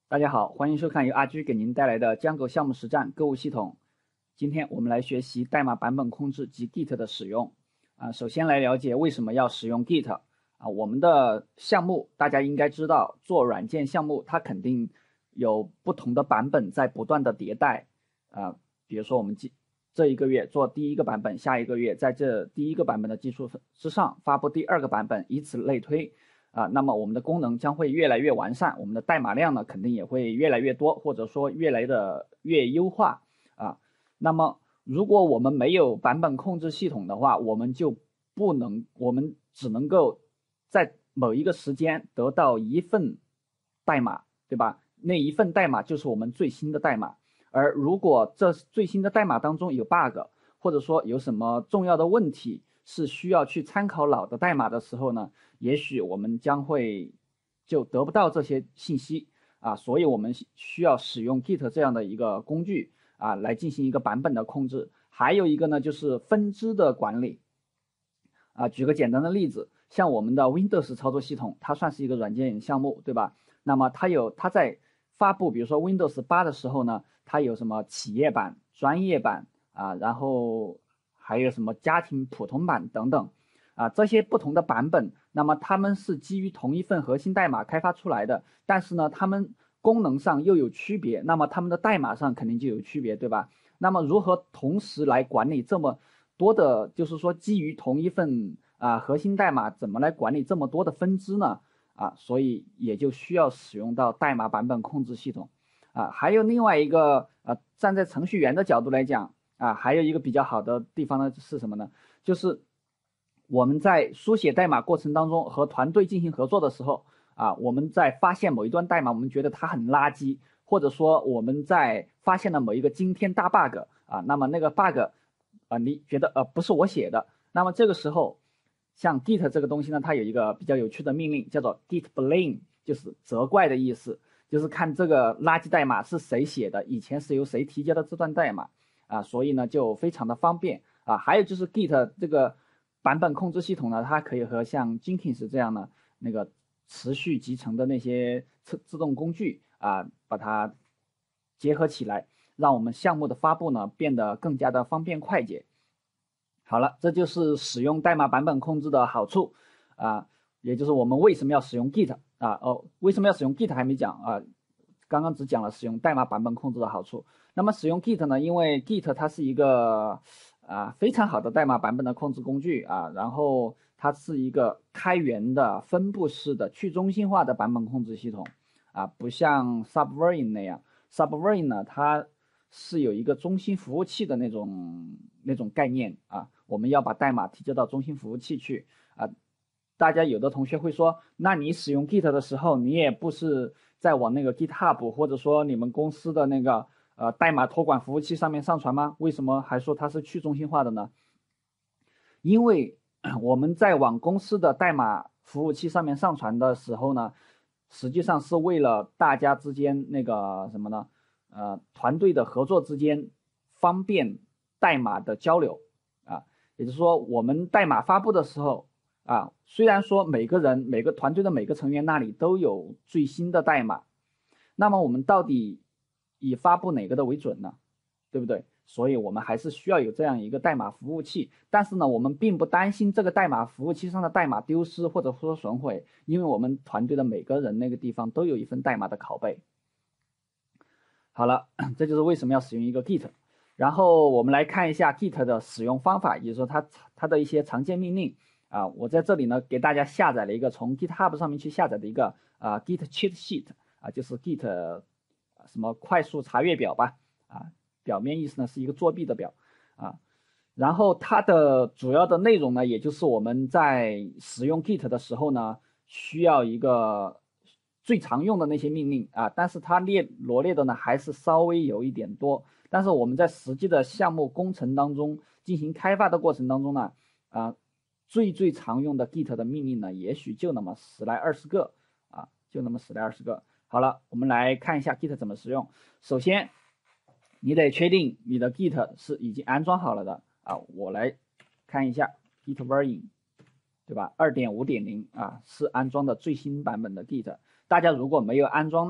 大家好，欢迎收看由阿居给您带来的Django项目实战购物系统。今天我们来学习代码版本控制及 Git 的使用。首先来了解为什么要使用 Git。我们的项目大家应该知道，做软件项目它肯定有不同的版本在不断的迭代。比如说我们这一个月做第一个版本，下一个月在这第一个版本的基础之上发布第二个版本，以此类推。那么我们的功能将会越来越完善，我们的代码量呢肯定也会越来越多，或者说越来的越优化那么如果我们没有版本控制系统的话，我们只能够在某一个时间得到一份代码，对吧？那一份代码就是我们最新的代码，而如果这最新的代码当中有 bug， 或者说有什么重要的问题是需要去参考老的代码的时候呢，也许我们将会就得不到这些信息所以我们需要使用 Git 这样的一个工具来进行一个版本的控制。还有一个呢，就是分支的管理举个简单的例子，像我们的 Windows 操作系统，它算是一个软件项目，对吧？那么它在发布，比如说 Windows 8的时候呢，它有什么企业版、专业版然后还有什么家庭普通版等等这些不同的版本，那么它们是基于同一份核心代码开发出来的，但是呢，它们功能上又有区别，那么它们的代码上肯定就有区别，对吧？那么如何同时来管理这么多的，就是说基于同一份核心代码，怎么来管理这么多的分支呢？所以也就需要使用到代码版本控制系统还有另外一个站在程序员的角度来讲还有一个比较好的地方呢是什么呢？就是我们在书写代码过程当中和团队进行合作的时候我们在发现某一段代码，我们觉得它很垃圾，或者说我们在发现了某一个惊天大 bug那么那个 bug你觉得不是我写的，那么这个时候像 Git 这个东西呢，它有一个比较有趣的命令，叫做 Git blame， 就是责怪的意思，就是看这个垃圾代码是谁写的，以前是由谁提交的这段代码所以呢就非常的方便还有就是 Git 这个版本控制系统呢，它可以和像 Jenkins 这样的那个持续集成的那些自动工具把它结合起来，让我们项目的发布呢变得更加的方便快捷。好了，这就是使用代码版本控制的好处也就是我们为什么要使用 Git 为什么要使用 Git 还没讲刚刚只讲了使用代码版本控制的好处。那么使用 Git 呢，因为 Git 它是一个非常好的代码版本的控制工具然后它是一个开源的分布式的去中心化的版本控制系统不像 Subversion 那样。Subversion 呢，它是有一个中心服务器的那种概念我们要把代码提交到中心服务器去大家有的同学会说，那你使用 Git 的时候，你也不是在往那个 GitHub 或者说你们公司的那个代码托管服务器上面上传吗？为什么还说它是去中心化的呢？因为我们在往公司的代码服务器上面上传的时候呢，实际上是为了大家之间那个什么呢团队的合作之间方便代码的交流也就是说我们代码发布的时候虽然说每个团队的每个成员那里都有最新的代码，那么我们到底以发布哪个的为准呢？对不对？所以我们还是需要有这样一个代码服务器，但是呢，我们并不担心这个代码服务器上的代码丢失或者说损毁，因为我们团队的每个人那个地方都有一份代码的拷贝。好了，这就是为什么要使用一个 Git。然后我们来看一下 Git 的使用方法，也就是说它的一些常见命令我在这里呢给大家下载了一个从 GitHub 上面去下载的一个Git cheat sheet就是 Git 什么快速查阅表吧表面意思呢是一个作弊的表然后它的主要的内容呢，也就是我们在使用 Git 的时候呢，需要一个最常用的那些命令但是它罗列的呢还是稍微有一点多，但是我们在实际的项目工程当中进行开发的过程当中呢最常用的 Git 的命令呢，也许就那么10来20个就那么10来20个。好了，我们来看一下 Git 怎么使用。首先，你得确定你的 Git 是已经安装好了的我来看一下 Git version， 对吧 2.5.0 是安装的最新版本的 Git。大家如果没有安装呢，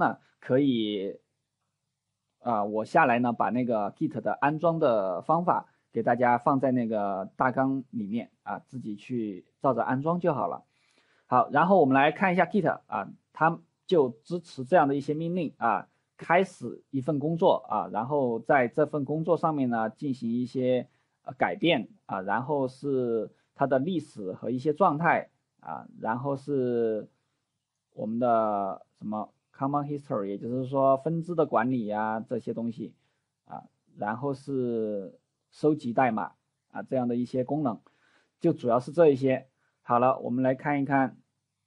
可以我下来呢把那个 Git 的安装的方法给大家放在那个大纲里面自己去照着安装就好了。好，然后我们来看一下 Git 它就支持这样的一些命令开始一份工作然后在这份工作上面呢进行一些改变然后是它的历史和一些状态然后是我们的什么 common history， 也就是说分支的管理这些东西然后是收集代码这样的一些功能，就主要是这一些。好了，我们来看一看，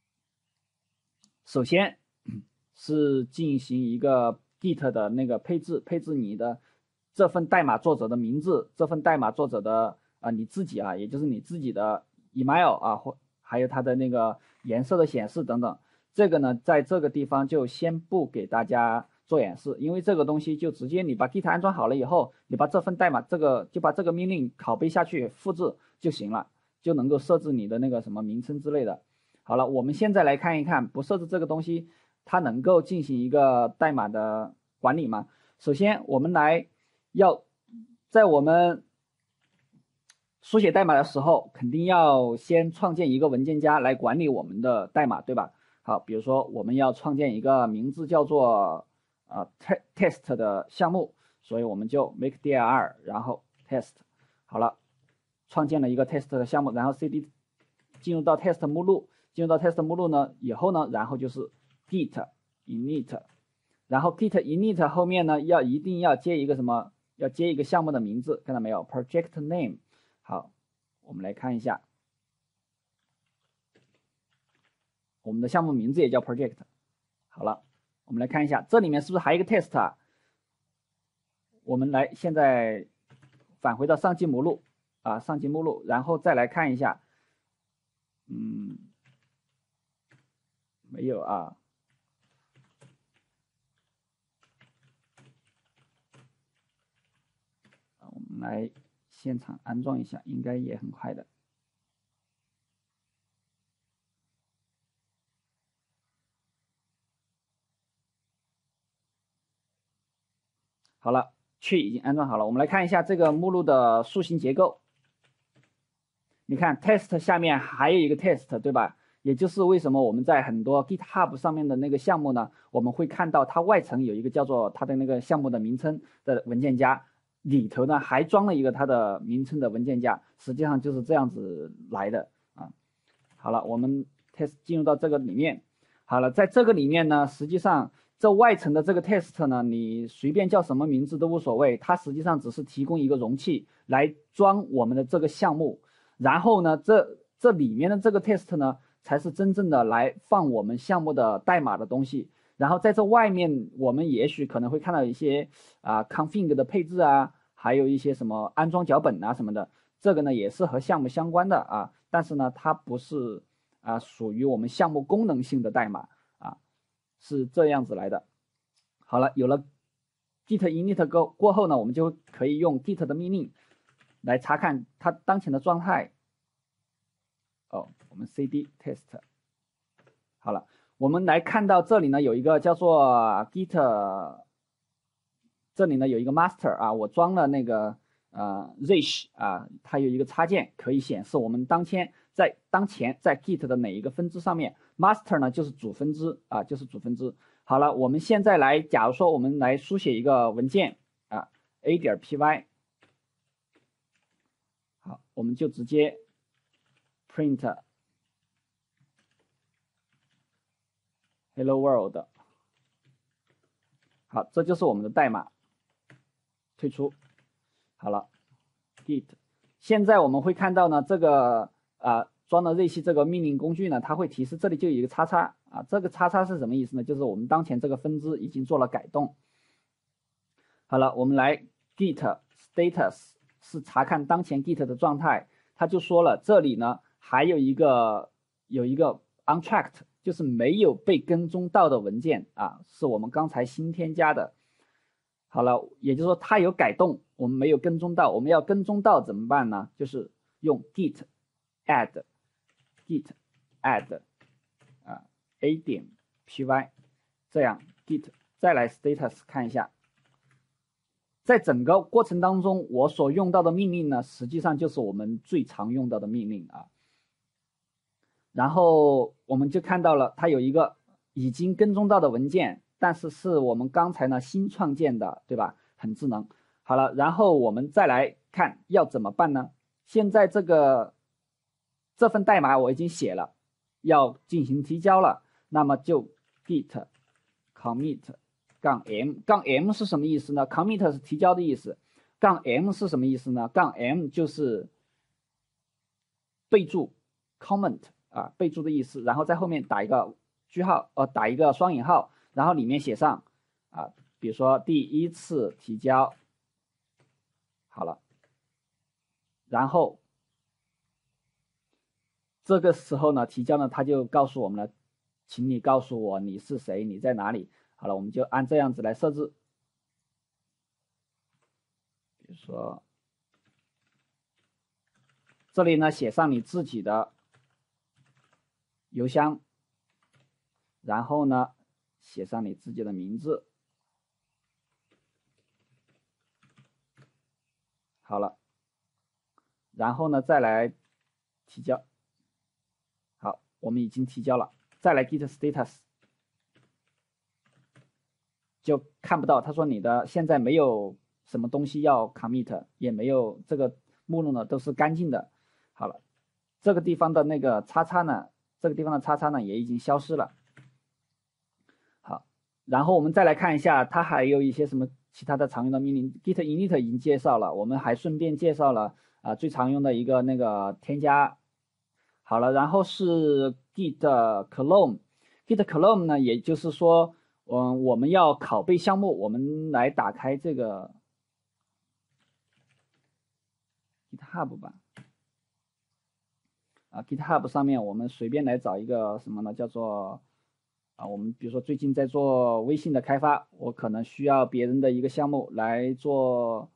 首先是进行一个 Git 的那个配置你的这份代码作者的名字，这份代码作者的你自己也就是你自己的 email或还有它的那个颜色的显示等等。这个呢，在这个地方就先不给大家做演示，因为这个东西就直接你把 Git 安装好了以后，你把这份代码就把这个命令拷贝下去复制就行了，就能够设置你的那个什么名称之类的。好了，我们现在来看一看，不设置这个东西，它能够进行一个代码的管理吗？首先，我们在我们书写代码的时候，肯定要先创建一个文件夹来管理我们的代码，对吧？好，比如说我们要创建一个名字叫做test 的项目，所以我们就 make dir 然后 test。好了，创建了一个 test 的项目，然后 cd 进入到 test 目录，呢以后呢，然后就是 git init， 然后 git init 后面呢一定要接一个什么？要接一个项目的名字，看到没有 ？project name。好，我们来看一下，我们的项目名字也叫 project。好了，我们来看一下，这里面是不是还有一个 test 我们现在返回到上级目录然后再来看一下，没有我们来现场安装一下，应该也很快的。好了，已经安装好了。我们来看一下这个目录的树形结构。你看 test 下面还有一个 test， 对吧？也就是为什么我们在很多 GitHub 上面的那个项目呢，我们会看到它外层有一个叫做它的那个项目的名称的文件夹，里头呢还装了一个它的名称的文件夹，实际上就是这样子来的好了，我们 test 进入到这个里面。好了，在这个里面呢，实际上这外层的这个 test 呢，你随便叫什么名字都无所谓，它实际上只是提供一个容器来装我们的这个项目。然后呢，这里面的这个 test 呢，才是真正的来放我们项目的代码的东西。然后在这外面，我们也许可能会看到一些config 的配置还有一些什么安装脚本什么的。这个呢也是和项目相关的但是呢，它不是属于我们项目功能性的代码是这样子来的。好了，有了 git init 过后呢，我们就可以用 git 的命令来查看它当前的状态。我们 cd test。好了，我们来看到这里呢有一个叫做 git， 这里呢有一个 master 我装了那个Rich 它有一个插件可以显示我们当前在 Git 的哪一个分支上面。master 呢就是主分支就是主分支。好了，我们现在来，假如说我们来书写一个文件a.py。好，我们就直接 print hello world。好，这就是我们的代码。退出。好了 ，git。现在我们会看到呢，这个装了Rich这个命令工具呢，它会提示这里就有一个叉叉这个叉叉是什么意思呢？就是我们当前这个分支已经做了改动。好了，我们来 git status 是查看当前 git 的状态，它就说了这里呢还有一个untracked， 就是没有被跟踪到的文件是我们刚才新添加的。好了，也就是说它有改动，我们没有跟踪到，我们要跟踪到怎么办呢？就是用 git add a.py， 这样 git 再来 status 看一下，在整个过程当中，我所用到的命令呢，实际上就是我们最常用到的命令啊。然后我们就看到了它有一个已经跟踪到的文件，但是是我们刚才呢新创建的，对吧？很智能。好了，然后我们再来看要怎么办呢？现在这份代码我已经写了，要进行提交了，那么就 git commit -m 是什么意思呢 ？commit 是提交的意思，-m 是什么意思呢？-m 就是备注 comment 啊，备注的意思，然后在后面打一个句号，打一个双引号，然后里面写上啊，比如说第一次提交，好了，然后这个时候呢，提交呢，他就告诉我们了，请你告诉我你是谁，你在哪里。好了，我们就按这样子来设置，比如说这里呢写上你自己的邮箱，然后呢写上你自己的名字，好了，然后呢再来提交，好，我们已经提交了，再来 git status。就看不到，他说你的现在没有什么东西要 commit， 也没有这个目录呢都是干净的。好了，这个地方的那个叉叉呢，这个地方的叉叉呢也已经消失了。好，然后我们再来看一下，它还有一些什么其他的常用的命令 ，git init 已经介绍了，我们还顺便介绍了最常用的一个那个添加。好了，然后是 git clone，git clone 呢，也就是说。我们要拷贝项目，我们来打开这个 GitHub 吧。GitHub 上面我们随便来找一个什么呢？叫做我们比如说最近在做微信的开发，我可能需要别人的一个项目来做。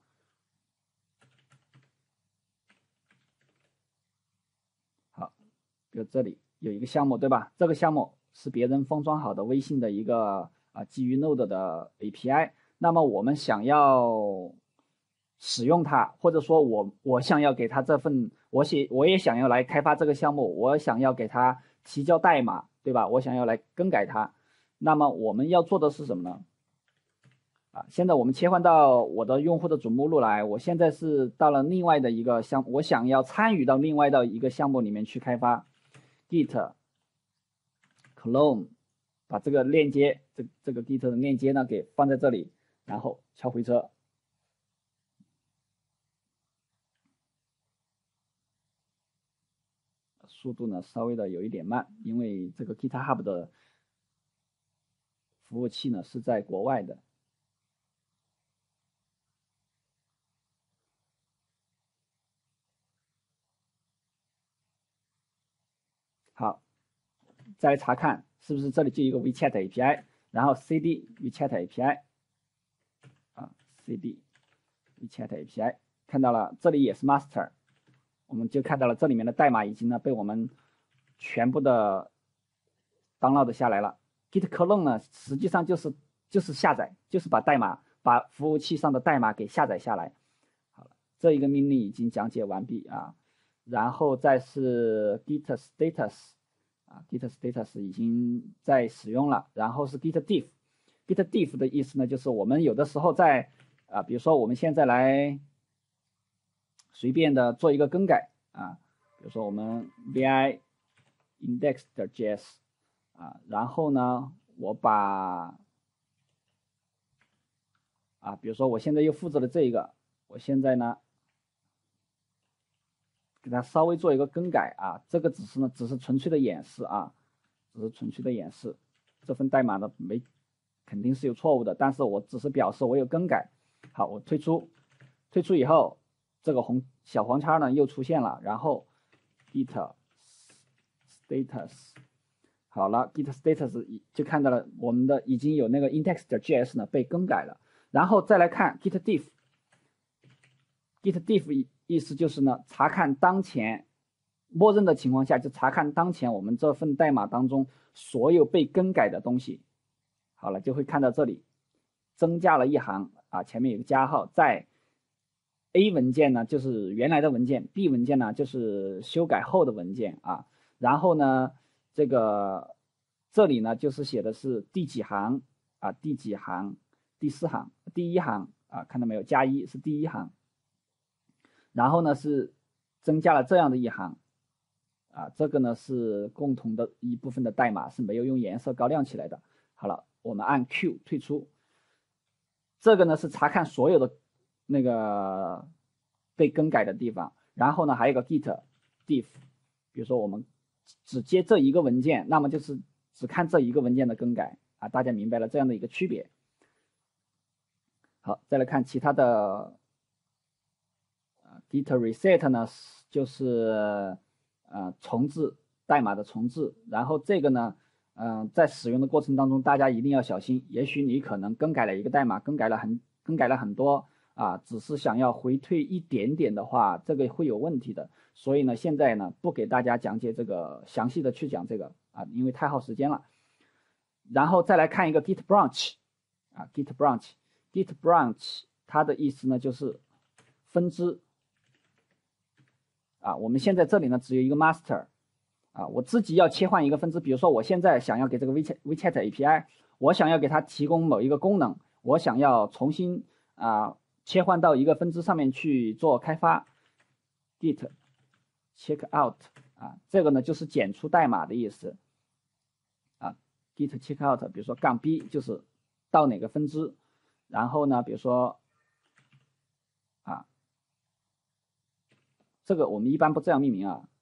好，比如这里有一个项目，对吧？这个项目是别人封装好的微信的一个。基于 Node 的 API， 那么我们想要使用它，或者说我想要给它这份，我也想要来开发这个项目，我想要给它提交代码，对吧？我想要来更改它，那么我们要做的是什么呢？现在我们切换到我的用户的主目录来，我现在是到了另外的一个项目，我想要参与到另外的一个项目里面去开发 ，git clone。把这个链接，这个 git 的链接呢给放在这里，然后敲回车。速度呢稍微的有一点慢，因为这个 GitHub 的服务器呢是在国外的。好，再来查看是不是这里就有一个 WeChat API， 然后 cd WeChat API， cd WeChat API， 看到了，这里也是 master， 我们就看到了这里面的代码已经呢被我们全部的 download 下来了。git clone 呢实际上就是下载，就是把服务器上的代码给下载下来。好了，这一个命令已经讲解完毕啊。然后再是 git status，git status 已经在使用了。然后是 git diff，git diff 的意思呢，就是我们有的时候在比如说我们现在来随便的做一个更改比如说我们 vi index.js 然后呢，我把比如说我现在又复制了这一个，我现在呢。给它稍微做一个更改这个只是纯粹的演示只是纯粹的演示。这份代码呢肯定是有错误的，但是我只是表示我有更改。好，我退出以后，这个小黄叉呢又出现了，然后 git status， 好了 ，git status 就看到了我们的已经有那个 index.js 呢被更改了，然后再来看 git diff。git diff 意思就是呢，查看当前默认的情况下，就查看当前我们这份代码当中所有被更改的东西。好了，就会看到这里增加了一行啊，前面有个加号，在 A 文件呢就是原来的文件 ，B 文件呢就是修改后的文件啊。然后呢，这里呢就是写的是第几行啊，第几行，第4行，第1行啊，看到没有？加1是第1行。然后呢是增加了这样的一行啊，这个呢是共同的一部分的代码，是没有用颜色高亮起来的。好了，我们按 Q 退出。这个呢是查看所有的那个被更改的地方。然后呢还有一个 git diff， 比如说我们只接这一个文件，那么就是只看这一个文件的更改啊，大家明白了这样的一个区别。好，再来看其他的git reset 呢，就是重置代码的重置。然后这个呢，在使用的过程当中，大家一定要小心，也许你可能更改了一个代码，更改了很多啊，只是想要回退一点点的话，这个会有问题的。所以呢，现在呢不给大家讲解这个详细的去讲这个啊，因为太耗时间了。然后再来看一个 git branch 啊 ，git branch 它的意思呢就是分支啊。我们现在这里呢只有一个 master 啊，我自己要切换一个分支，比如说我现在想要给这个 WeChat API， 我想要给它提供某一个功能，我想要重新切换到一个分支上面去做开发 ，git checkout 啊，这个呢就是检出代码的意思啊 ，git checkout， 比如说-b 就是到哪个分支，然后呢，比如说这个我们一般不这样命名啊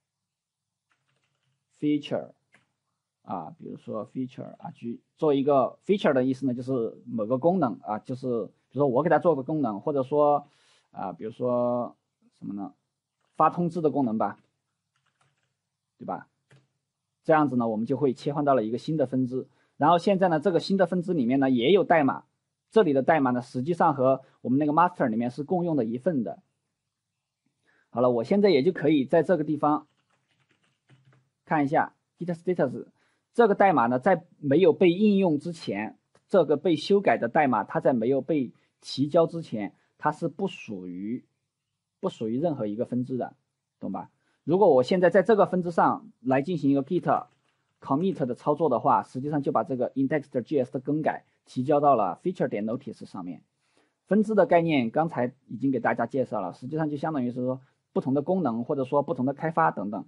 ，feature 啊，比如说 feature 啊，做一个 feature 的意思呢，就是某个功能啊，就是比如说我给它做个功能，或者说比如说什么呢，发通知的功能吧，对吧？这样子呢，我们就会切换到了一个新的分支。然后现在呢，这个新的分支里面呢也有代码，这里的代码呢实际上和我们那个 master 里面是共用的一份的。好了，我现在也就可以在这个地方看一下 git status 这个代码呢，在没有被应用之前，这个被修改的代码，它在没有被提交之前，它是不属于任何一个分支的，懂吧？如果我现在在这个分支上来进行一个 git commit 的操作的话，实际上就把这个 index.js 的更改提交到了 feature.notice 上面。分支的概念刚才已经给大家介绍了，实际上就相当于是说不同的功能或者说不同的开发等等。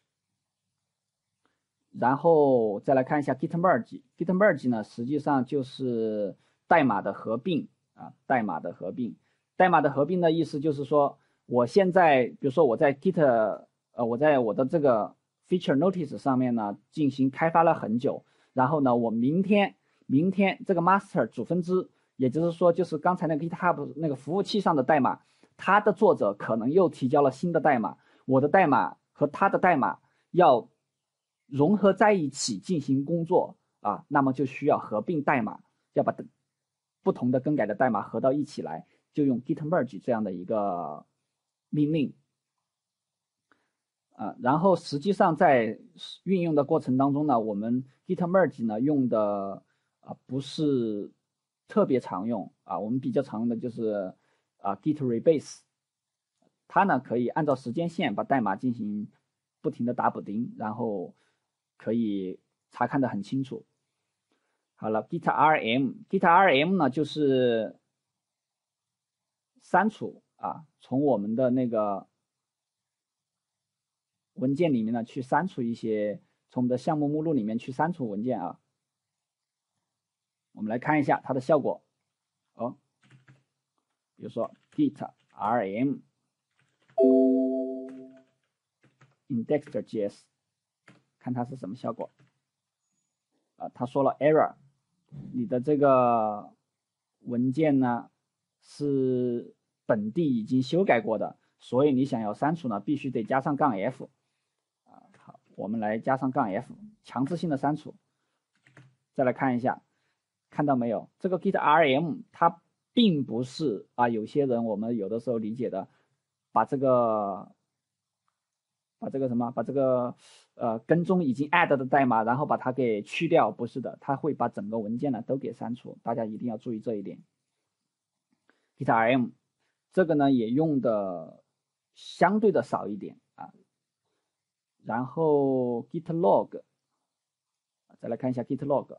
然后再来看一下 git merge，git merge 呢实际上就是代码的合并啊，代码的合并的意思就是说，我现在比如说我在 git 我在我的这个 feature notice 上面呢进行开发了很久，然后呢我明天这个 master 主分支，也就是说就是刚才那个 GitHub 那个服务器上的代码，它的作者可能又提交了新的代码，我的代码和他的代码要融合在一起进行工作啊，那么就需要合并代码，要把不同的更改的代码合到一起来，就用 git merge 这样的一个命令然后实际上在运用的过程当中呢，我们 git merge 呢用的不是特别常用我们比较常用的就是git rebase， 它呢可以按照时间线把代码进行不停的打补丁，然后可以查看的很清楚。好了 ，git rm 呢就是删除从我们的那个文件里面呢去删除一些，从我们的项目目录里面去删除文件我们来看一下它的效果比如说 git rm index.js， 看它是什么效果他说了 error， 你的这个文件呢是本地已经修改过的，所以你想要删除呢必须得加上-f好，我们来加上-f， 强制性的删除。再来看一下，看到没有？这个 git rm 它并不是有些人我们有的时候理解的，把这个把这个什么，把这个跟踪已经 add 的代码，然后把它给去掉，不是的，它会把整个文件呢都给删除，大家一定要注意这一点。GitRM 这个呢也用的相对的少一点啊，然后 Gitlog， 再来看一下 Gitlog，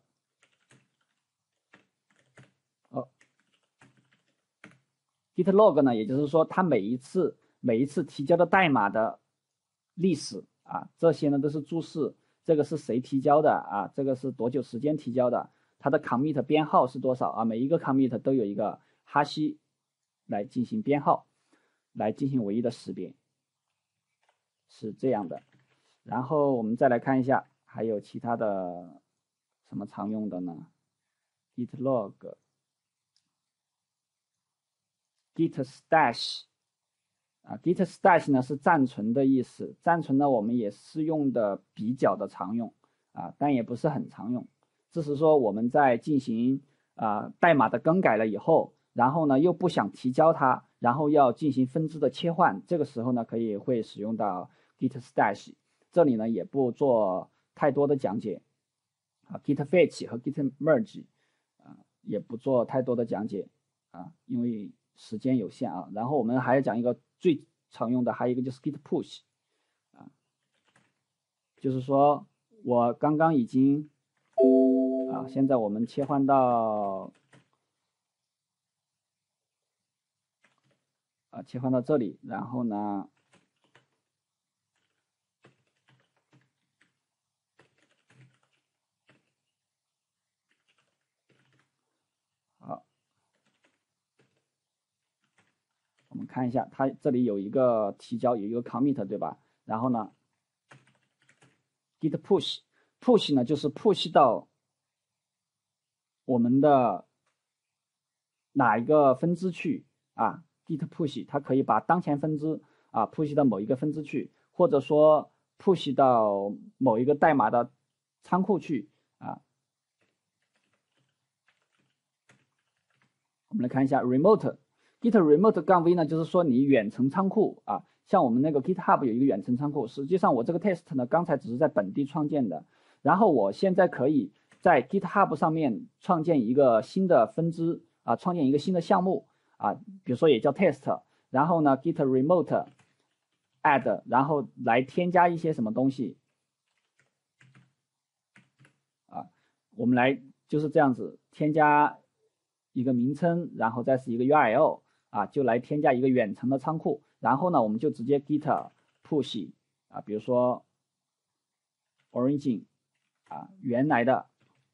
Gitlog 呢，也就是说它每一次提交的代码的历史啊，这些呢都是注释，这个是谁提交的啊，这个是多久时间提交的，它的 commit 编号是多少啊，每一个 commit 都有一个哈希来进行编号，来进行唯一的识别，是这样的。然后我们再来看一下还有其他的什么常用的呢？ Git stash 啊 ，Git stash 呢是暂存的意思，暂存呢我们也是用的比较的常用啊，但也不是很常用。这是说我们在进行代码的更改了以后，然后呢又不想提交它，然后要进行分支的切换，这个时候呢会使用到 Git stash。这里呢也不做太多的讲解啊 ，Git fetch 和 Git merge 啊也不做太多的讲解啊，因为时间有限啊。然后我们还要讲一个最常用的，还有一个就是 Git push 啊，就是说我刚刚已经啊，现在我们切换到这里，然后呢。我们看一下，它这里有一个提交，有一个 commit， 对吧？然后呢 ，git push 呢就是 push 到我们的哪一个分支去啊 ？git push 它可以把当前分支啊 push 到某一个分支去，或者说 push 到某一个代码的仓库去啊。我们来看一下 remote。Git remote 杠 v 呢，就是说你远程仓库啊，像我们那个 GitHub 有一个远程仓库，实际上我这个 test 呢，刚才只是在本地创建的，然后我现在可以在 GitHub 上面创建一个新的分支啊，创建一个新的项目啊，比如说也叫 test， 然后呢 Git remote add， 然后来添加一些什么东西啊，我们来就是这样子添加一个名称，然后再是一个 URL。啊，就来添加一个远程的仓库，然后呢，我们就直接 git push 啊，比如说 origin 啊，原来的，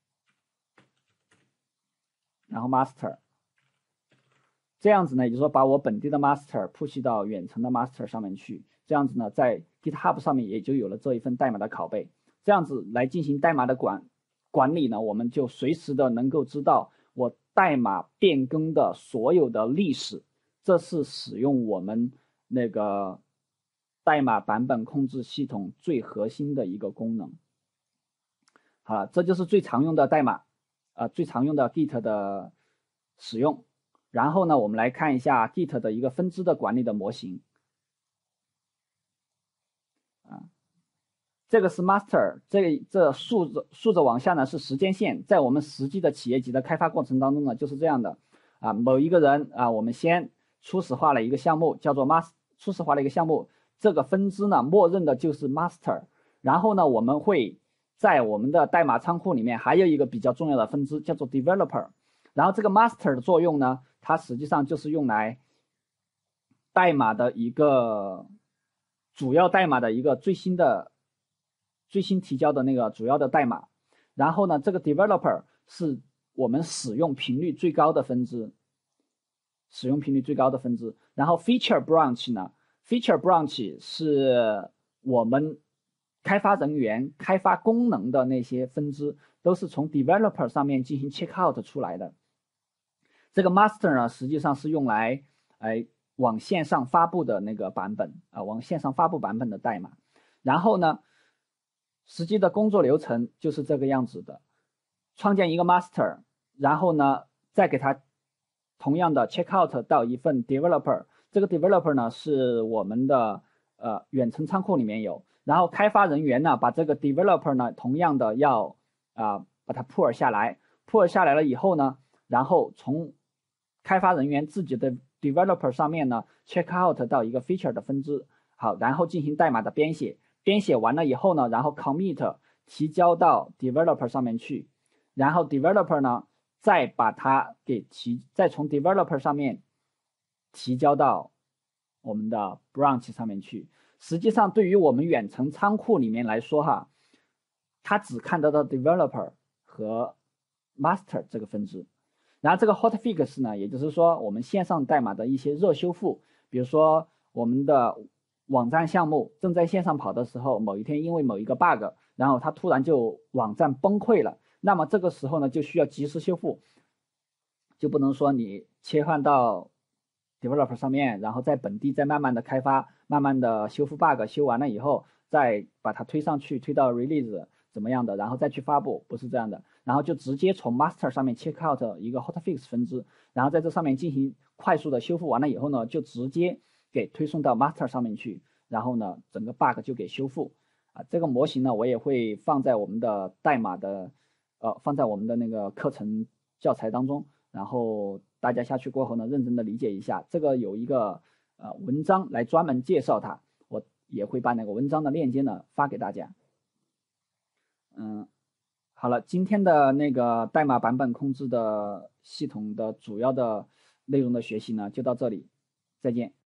然后 master， 这样子呢，也就是说把我本地的 master push 到远程的 master 上面去，这样子呢，在 GitHub 上面也就有了这一份代码的拷贝，这样子来进行代码的管理呢，我们就随时的能够知道我代码变更的所有的历史。这是使用我们那个代码版本控制系统最核心的一个功能。好了，这就是最常用的代码，最常用的 Git 的使用。然后呢，我们来看一下 Git 的一个分支的管理的模型。这个是 master， 这竖着往下呢是时间线，在我们实际的企业级的开发过程当中呢就是这样的啊，某一个人啊，我们先初始化了一个项目，叫做 初始化了一个项目，这个分支呢，默认的就是 master。然后呢，我们会在我们的代码仓库里面还有一个比较重要的分支，叫做 developer。然后这个 master 的作用呢，它实际上就是用来代码的一个主要代码的一个最新提交的那个主要的代码。然后呢，这个 developer 是我们使用频率最高的分支。然后 feature branch 呢 ，feature branch 是我们开发人员开发功能的那些分支，都是从 developer 上面进行 check out 出来的。这个 master 呢，实际上是用来往线上发布的那个版本啊，往线上发布版本的代码。然后呢，实际的工作流程就是这个样子的：创建一个 master， 然后呢，再给它同样的 check out 到一份 developer， 这个 developer 呢是我们的远程仓库里面有，然后开发人员呢把这个 developer 呢同样的要把它 pull 下来了以后呢，然后从开发人员自己的 developer 上面呢 check out 到一个 feature 的分支，好，然后进行代码的编写完了以后呢，然后 commit 提交到 developer 上面去，然后 developer 呢再把它再从 developer 上面提交到我们的 branch 上面去。实际上对于我们远程仓库里面来说哈，它只看得到 developer 和 master 这个分支。然后这个 hotfix 呢，也就是说我们线上代码的一些热修复，比如说我们的网站项目正在线上跑的时候，某一天因为某一个 bug， 然后它突然就网站崩溃了，那么这个时候呢就需要及时修复，就不能说你切换到 developer 上面，然后在本地再慢慢的开发，慢慢的修复 bug， 修完了以后再把它推上去，推到 release 怎么样的，然后再去发布，不是这样的，然后就直接从 master 上面 check out 一个 hotfix 分支，然后在这上面进行快速的修复完了以后呢，就直接给推送到 master 上面去，然后呢整个 bug 就给修复这个模型呢我也会放在我们的代码的放在我们的那个课程教材当中，然后大家下去过后呢认真的理解一下，这个有一个文章来专门介绍它，我也会把那个文章的链接呢发给大家。好了，今天的那个代码版本控制的系统的主要的内容的学习呢就到这里，再见。